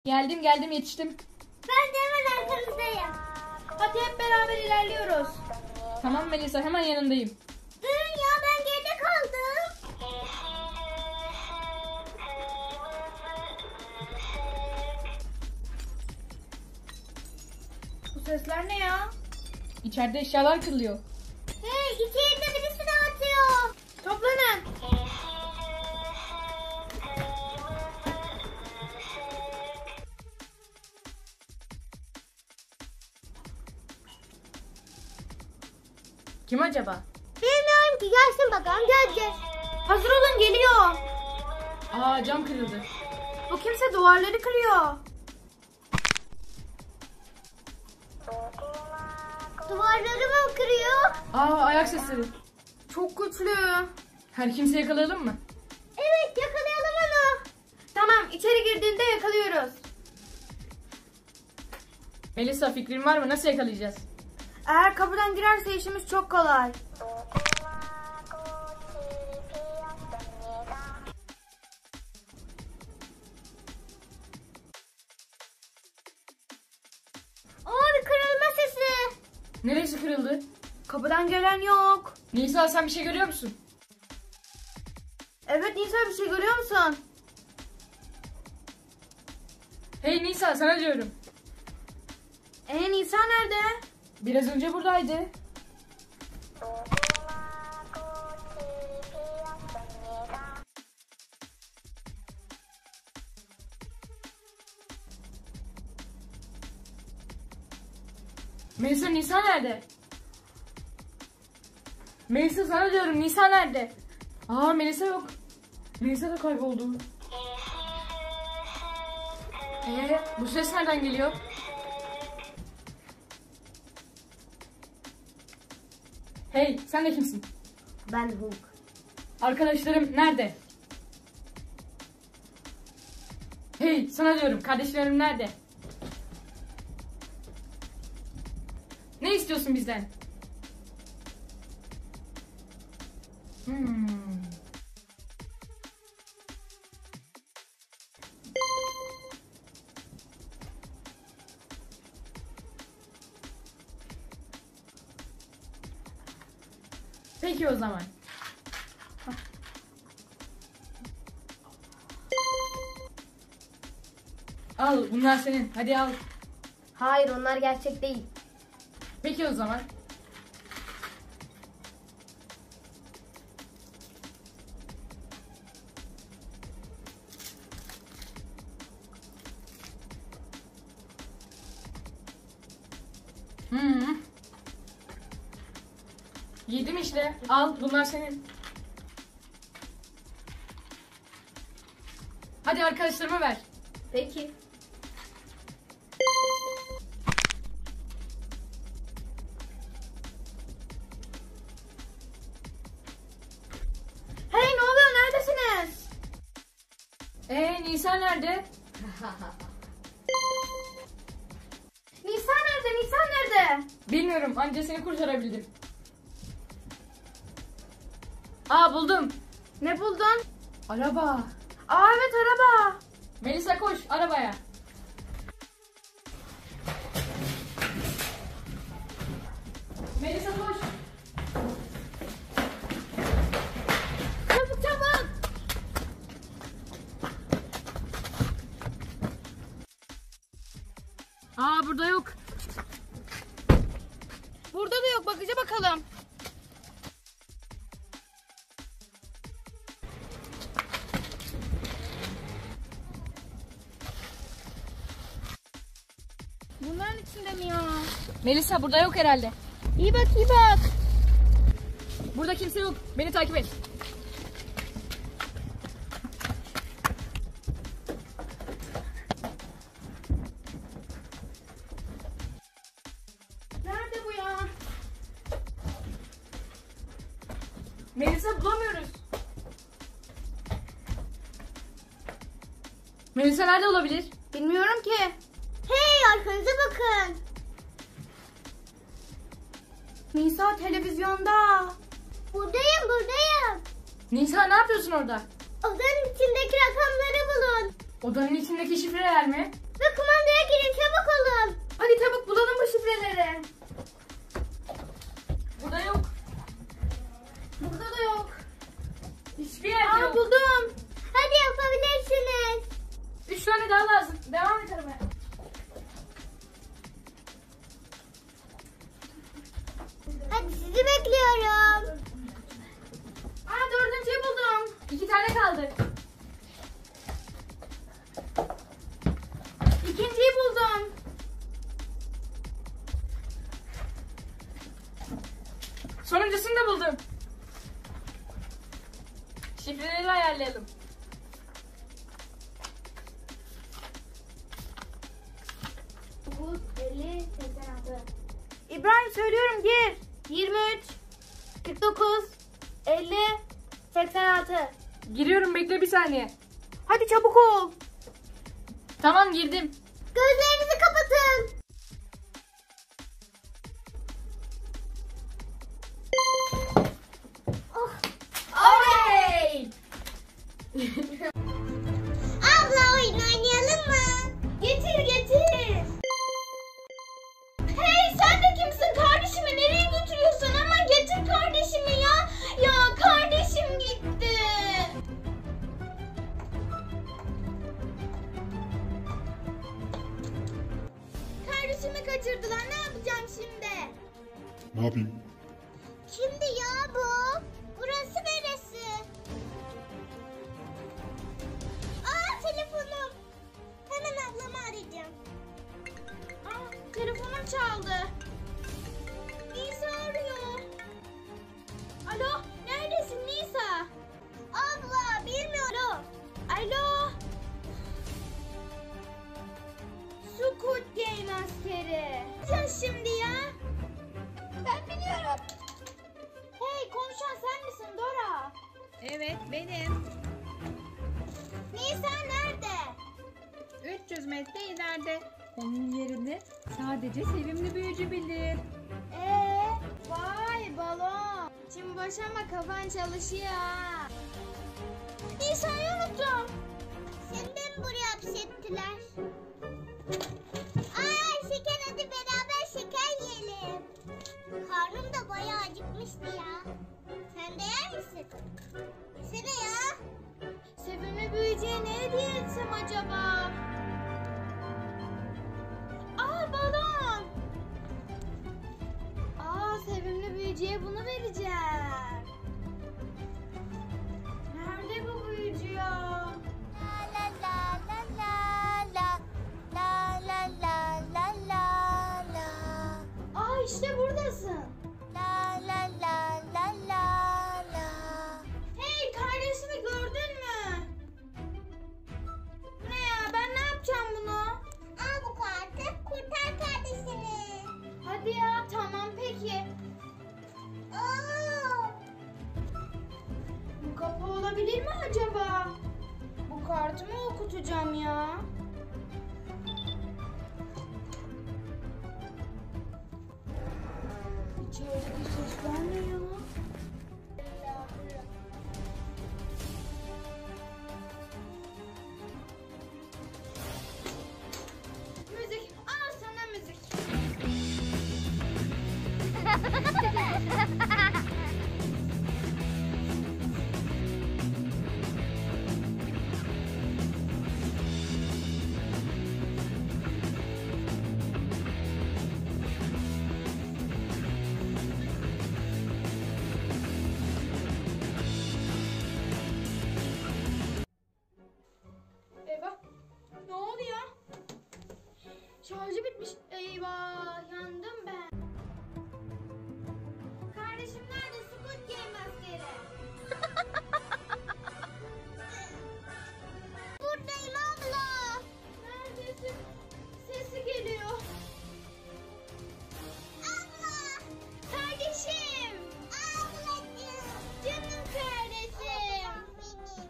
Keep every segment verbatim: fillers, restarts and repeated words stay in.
Geldim geldim yetiştim. Ben de hemen arkanızdayım. Hadi hep beraber ilerliyoruz. Tamam Melisa, hemen yanındayım. Durun ya, ben geride kaldım. Bu sesler ne ya? İçeride eşyalar kırılıyor. Hey, içeride birisi dağıtıyor. Toplanın. Kim acaba? Bilmiyorum ki, gelsin bakalım göreceğiz. Hazır olun, geliyor. Aa, cam kırıldı. Bu kimse duvarları kırıyor. Duvarları mı kırıyor? Aa, ayak sesleri. Çok güçlü. Her kimseyi yakalayalım mı? Evet, yakalayalım onu. Tamam, içeri girdiğinde yakalıyoruz. Melisa, fikrin var mı? Nasıl yakalayacağız? Eğer kapıdan girerse işimiz çok kolay. Aa, bir kırılma sesi. Neresi kırıldı? Kapıdan gelen yok. Nisa, sen bir şey görüyor musun? Evet Nisa, bir şey görüyor musun? Hey Nisa, sana diyorum. Ee Nisa nerede? Biraz önce buradaydı. Melisa, Nisa nerede? Melisa, sana diyorum, Nisa nerede? Aa, Melisa yok. Melisa da kayboldu. Ee, bu ses nereden geliyor? Hey, sen de kimsin? Ben Hulk. Arkadaşlarım nerede? Hey, sana diyorum, kardeşlerim nerede? Ne istiyorsun bizden? Hmm. Peki o zaman. Al, bunlar senin. Hadi al. Hayır, onlar gerçek değil. Peki o zaman. Hmm. Yedim işte. Al, bunlar senin. Hadi arkadaşlarıma ver. Peki. Hey, ne oluyor? Neredesiniz? Ee, Nisa nerede? Nisa nerede? Nisa nerede? Bilmiyorum, anca seni kurtarabildim. Aa, buldum. Ne buldun? Araba. Aa evet, araba. Melisa, koş arabaya. Melisa, koş. Çabuk çabuk. Aa, burada yok. Burada da yok, bakıca bakalım. Bunların içinde mi ya? Melisa, burada yok herhalde. İyi bak, iyi bak. Burada kimse yok. Beni takip et. Nerede bu ya? Melisa, bulamıyoruz. Melisa nerede olabilir? Bilmiyorum ki. Hey, arkanıza bakın. Nisa televizyonda. Buradayım, buradayım. Nisa, ne yapıyorsun orada? Odanın içindeki rakamları bulun. Odanın içindeki şifreler mi? lazım. Devam et aramaya. Hadi sizi bekliyorum. Aa dördüncüyü buldum. İki tane kaldı. İkinciyi buldum. Sonuncusunu da buldum. Şifreleri ayarlayalım. dokuz, elli, seksen altı. İbrahim söylüyorum gir. yirmi üç, kırk dokuz, elli, seksen altı. Giriyorum, bekle bir saniye. Hadi çabuk ol. Tamam, girdim. Gözlerinizi kapatın. Oh. Oley! Abla oyun oynayalım mı? Getir getir. Hey sen de kimsin? Kardeşimi nereye götürüyorsun? Hemen getir kardeşimi ya. Ya kardeşim gitti. Kardeşimi kaçırdılar. Ne yapacağım şimdi? Ne yapayım? Kimdi ya bu? Burası neresi? Aa telefonum. Hemen ablamı arayacağım. Aa, telefonum çaldı. Nisa arıyor. Alo, neredesin Nisa? Abla bilmiyorum. Alo. Squid Game askeri. Ne yapacağız şimdi ya? Ben biliyorum. Hey konuşan sen misin Dora? Evet benim. Nisa nerede? üç yüz metre ileride. Onun yerini sadece sevimli büyücü bilir. Ee, vay balon. Şimdi boş ama kafan çalışıyor ha. Nisa'yı unuttum. Seni de mi buraya hapsettiler? Aa şeker, hadi beraber şeker yiyelim. Karnım da bayağı acıkmıştı ya. Sen de yer misin? Yesene ya. Sevimli büyücüye ne hediye etsem acaba? Aa balon. Aa sevimli büyücüye bunu vereceğim. Nerede bu büyücü ya? La la la la la la la la la la la Aa işte buradasın. la la la la la la. Hey kardeşimi gördün mü? Ne ya ben ne yapacağım bunu? Al bu kartı, kurtar kardeşini. Hadi ya tamam peki. Oo. Bu kapı olabilir mi acaba? Bu kartımı okutacağım ya. İçerideki sesler ne ya? Müzik. Al sana müzik. Eyvah. Ne oldu ya? Şarjı bitmiş. Eyvah. Yandım ben. Kardeşim nerede? Squid Game askeri. Buradayım abla. Neredesin? Sesi geliyor. Abla. Kardeşim. Ablacığım. Canım kardeşim. Benim.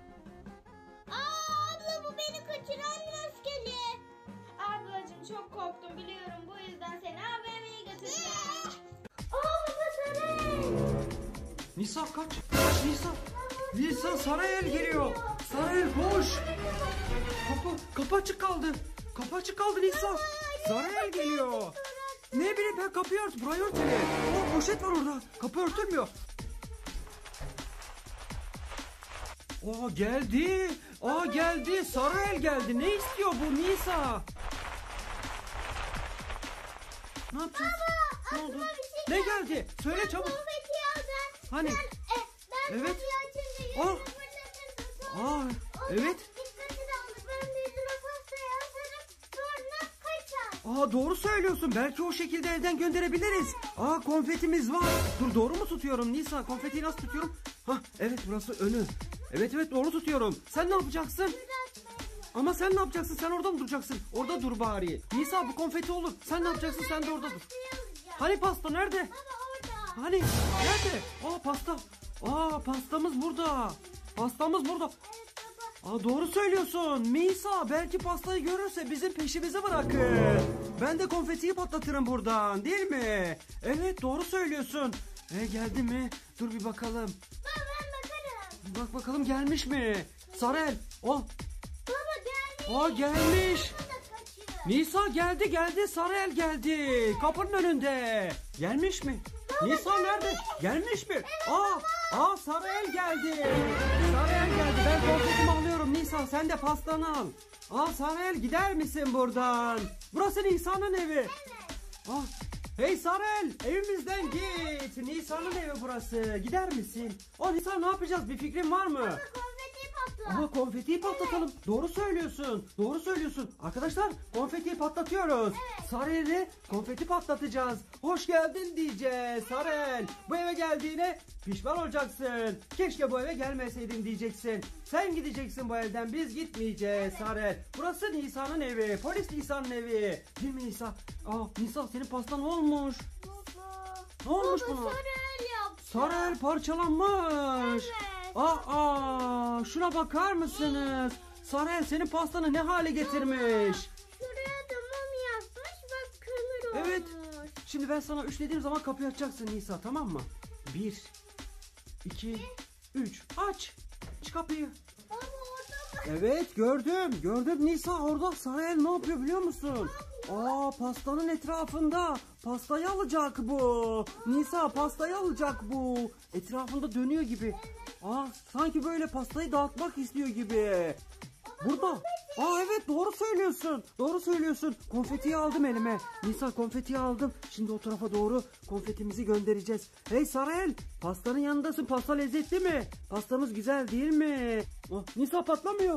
Aa abla, bu beni kaçıran maskeli. Ablacığım çok korktum biliyorum. Bu yüzden seni A V M'ye götüreceğim. Aa baba sarı. Nisa kaç. Kaç Nisa. Nisa Sarayel geliyor. Sarayel koş. Kapı, kapı açık kaldı. Kapı açık kaldı Nisa. Sarayel geliyor. Ne bileyim ben kapıyı ört. Burayı ört hele. Oh, poşet var orada. Kapı örtülmüyor. Oo geldi. Aa geldi. Sarı el geldi. Ne istiyor bu Nisa? Ne yapacağız? Baba, Ne oldu? aklıma bir şey Ne geldi. geldi? Söyle Ben çabuk. konfeti aldım. Hani? Ben, e, ben Evet. kapıyı açınca Aa. yüzümü fırlatırsın. Sonra Aa o da evet. dikkatini alır. Ben de yüzüme pastayı atarım. Sonra kaçar. Aa doğru söylüyorsun. Belki o şekilde evden gönderebiliriz. Aa konfetimiz var. Dur doğru mu tutuyorum Nisa? Konfetiyi nasıl tutuyorum? Hah evet burası önü. Evet evet doğru tutuyorum. Sen ne yapacaksın? Ama sen ne yapacaksın? Sen orada mı duracaksın? Orada dur bari. Nisa bu konfeti olur. Sen ne yapacaksın? Sen de orada dur. Hani pasta nerede? Baba orada. Hani nerede? Aa pasta. Aa pastamız burada. Pastamız burada. Aa doğru söylüyorsun. Nisa belki pastayı görürse bizim peşimize bırakır. Ben de konfetiyi patlatırım buradan, değil mi? Evet doğru söylüyorsun. E geldi mi? Dur bir bakalım. Baba ben bakarım. Bir bak bakalım gelmiş mi? Sarel. Oh. Baba gelmiş. Aa gelmiş. Bu da kaçıyor. Nisa geldi geldi. Sarel geldi. Kapının önünde. Gelmiş mi? Nisa nerede? Gelmiş mi? Aa, aa Sarel geldi. Sarel geldi. Ben konfetimi alıyorum Nisa. Sen de pastanı al. Aa Sarel gider misin buradan? Burası Nisa'nın evi. Ah, hey Sarel evimizden git. Nisa'nın evi burası. Gider misin? Aa Nisa ne yapacağız? Bir fikrin var mı? Konfeti patla. Ama konfetiyi patlatalım. Doğru söylüyorsun. Doğru söylüyorsun. Arkadaşlar konfetiyi patlatıyoruz. Sarel'e konfeti patlatacağız. Hoş geldin diyeceğiz Sarel. Bu eve geldiğine pişman olacaksın. Keşke bu eve gelmeseydin diyeceksin. Sen gideceksin bu evden. Biz gitmeyeceğiz Sarel. Burası Nisa'nın evi. Polis Nisa'nın evi. Değil mi Nisa? Aa Nisa senin pastan ne olmuş? Baba. Ne olmuş Baba buna? sarı el yaptı. Sarel parçalanmış. Evet. Aa, şuna bakar mısınız? Sarel senin pastanı ne hale getirmiş? Şuraya da mum yapmış. Bak kömür Evet. olmuş. Şimdi ben sana üç dediğim zaman kapıyı açacaksın Nisa, tamam mı? Bir, iki, üç. Aç. Aç kapıyı. Baba orada bak. Evet gördüm. Gördüm Nisa orada. Sarel ne yapıyor biliyor musun? Aa pastanın etrafında. Pastayı alacak bu. Nisa pastayı alacak bu. Etrafında dönüyor gibi. Aa sanki böyle pastayı dağıtmak istiyor gibi. Burada. Aa evet doğru söylüyorsun. Doğru söylüyorsun. Konfetiyi aldım elime. Nisa konfetiyi aldım. Şimdi o tarafa doğru konfetimizi göndereceğiz. Hey Sarel pastanın yanındasın. Pasta lezzetli mi? Pastamız güzel değil mi? Oh, Nisa patlamıyor.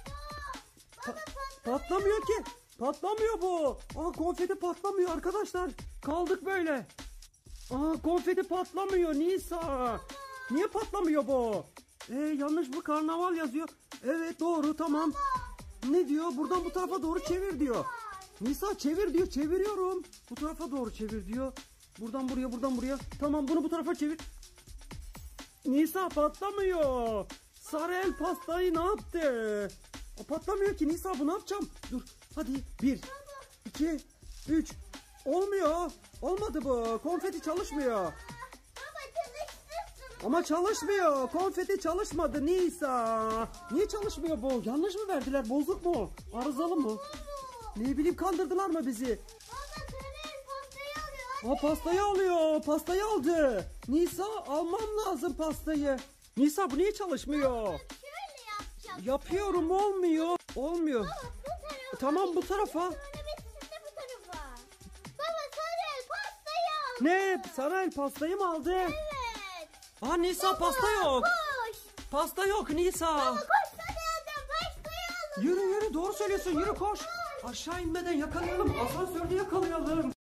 Pa- patlamıyor ki. Patlamıyor bu. Aa konfeti patlamıyor arkadaşlar. Kaldık böyle. Aa konfeti patlamıyor Nisa. Niye patlamıyor bu? Ee, yanlış bu karnaval yazıyor. Evet doğru tamam. Ne diyor? Buradan bu tarafa doğru çevir diyor. Nisa çevir diyor. Çeviriyorum. Bu tarafa doğru çevir diyor. Buradan buraya buradan buraya. Tamam bunu bu tarafa çevir. Nisa patlamıyor. Sarel pastayı ne yaptı? O patlamıyor ki Nisa bu ne yapacağım? Dur hadi bir, iki, üç. Olmuyor. Olmadı bu. Konfeti çalışmıyor. Baba çalıştırsın. Ama çalışmıyor. Konfeti çalışmadı Nisa. Niye çalışmıyor bu? Yanlış mı verdiler? Bozuk mu? Arızalı mı? Ne bileyim kandırdılar mı bizi? Baba sarı el pastayı alıyor. Aa pastayı alıyor. Pastayı aldı. Nisa almam lazım pastayı. Nisa bu niye çalışmıyor? Şöyle yapacağım. Yapıyorum olmuyor. Olmuyor. Baba bu tarafa. Tamam bu tarafa. Sonra bitkisi de bu tarafa. Baba sarı el pastayı al. Ne? Sarel pastayı mı aldı? Evet. Aa Nisa pasta yok. Koş. Pasta yok Nisa. Koş sarı elden pastayı al. Yürü yürü doğru söylüyorsun yürü koş. Aşağı inmeden yakalayalım. Asansörde yakalayalım.